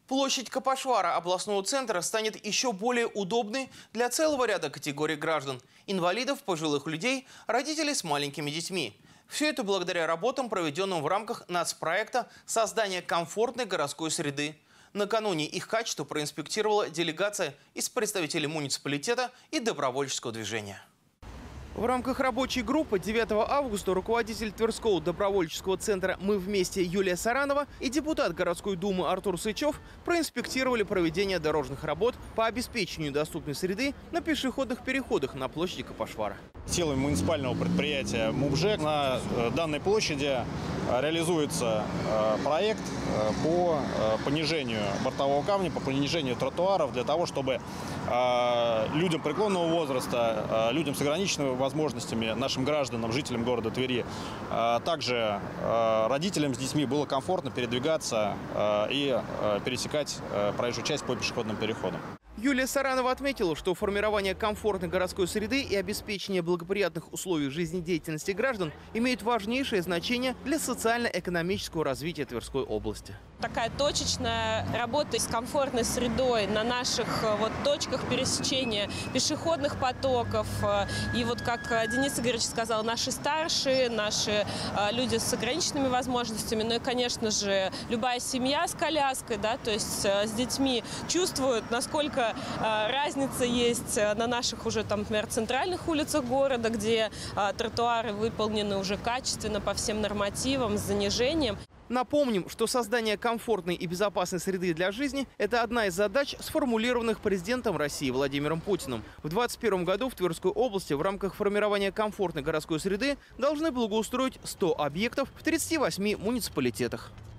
Площадь Капошвара областного центра станет еще более удобной для целого ряда категорий граждан – инвалидов, пожилых людей, родителей с маленькими детьми. Все это благодаря работам, проведенным в рамках нацпроекта «Создание комфортной городской среды». Накануне их качество проинспектировала делегация из представителей муниципалитета и добровольческого движения. В рамках рабочей группы 9 августа руководитель Тверского добровольческого центра «Мы вместе» Юлия Саранова и депутат городской думы Артур Сычев проинспектировали проведение дорожных работ по обеспечению доступной среды на пешеходных переходах на площади Капошвара. Силами муниципального предприятия МУБЖЭК на данной площади реализуется проект по понижению бортового камня, по понижению тротуаров для того, чтобы людям преклонного возраста, людям с ограниченными возможностями, нашим гражданам, жителям города Твери, также родителям с детьми было комфортно передвигаться и пересекать проезжую часть по пешеходным переходам. Юлия Саранова отметила, что формирование комфортной городской среды и обеспечение благоприятных условий жизнедеятельности граждан имеют важнейшее значение для социально-экономического развития Тверской области. Такая точечная работа с комфортной средой на наших точках пересечения пешеходных потоков. И как Денис Игоревич сказал, наши старшие, наши люди с ограниченными возможностями, ну и, конечно же, любая семья с коляской, то есть с детьми, чувствует, насколько разница есть на наших уже, например, центральных улицах города, где тротуары выполнены уже качественно по всем нормативам с занижением. Напомним, что создание комфортной и безопасной среды для жизни – это одна из задач, сформулированных президентом России Владимиром Путиным. В 2021 году в Тверской области в рамках формирования комфортной городской среды должны благоустроить 100 объектов в 38 муниципалитетах.